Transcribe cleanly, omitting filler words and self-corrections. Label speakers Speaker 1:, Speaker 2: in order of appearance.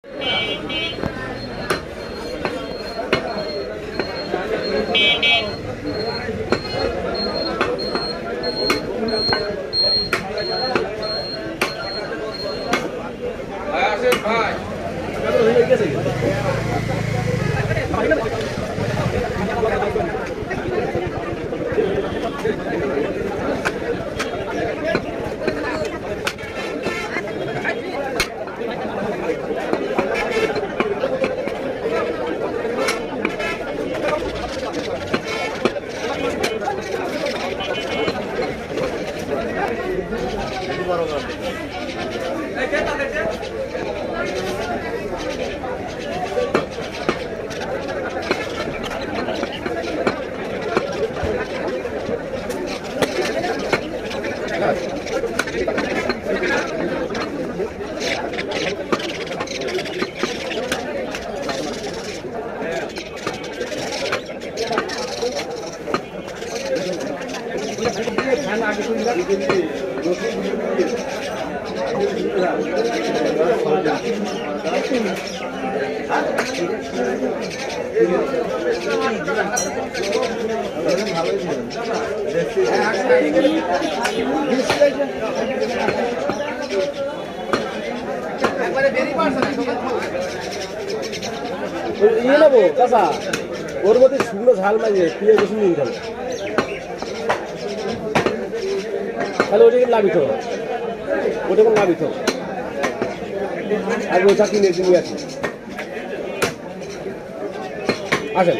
Speaker 1: ये ना वो कैसा और वो तो शुरू झाल में ये पिए कुछ नहीं था हेलो उधर लाभी तो लाभी तो आज वो जाती नहीं दुनिया की आजल